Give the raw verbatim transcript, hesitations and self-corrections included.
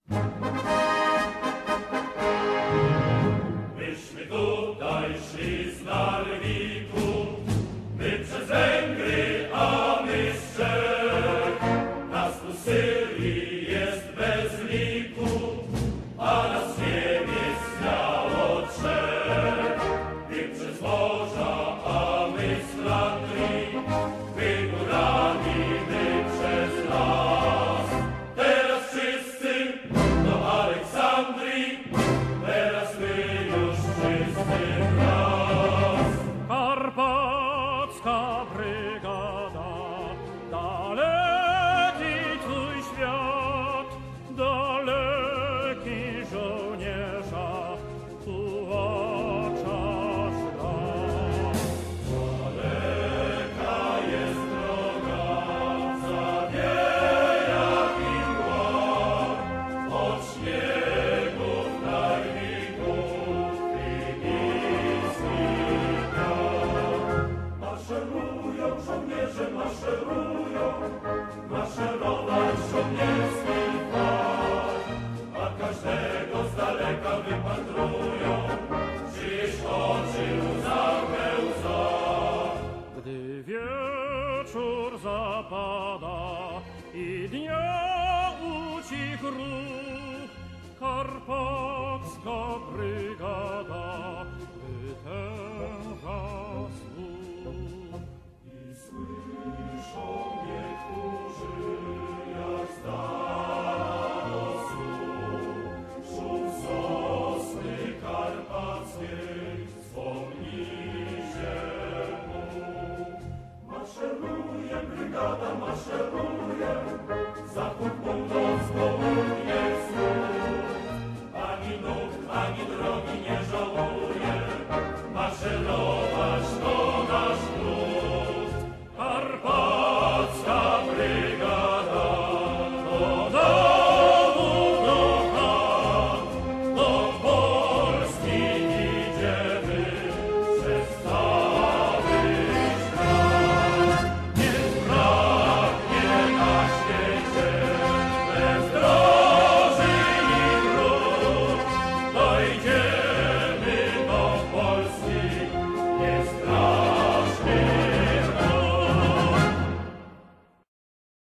Myśmy tutaj szli z Narwiku, my przez Węgry, a my z Czech. Nas tu Syrii jest bez liku, a nas Niemiec miało trzech. Wy przez morza, a my z Flandrii, wy górami, my przez las. Teraz wszyscy do Aleksandrii, teraz my już wszyscy raz. Karpacka brygada, daleki twój świat, daleki żołnierza, tułacza ślad. Daleka jest droga, zawieja i mgła, od śniegów Narwików filipińskich dnia. Maszerują żołnierze, maszerują, maszerować żołnierze.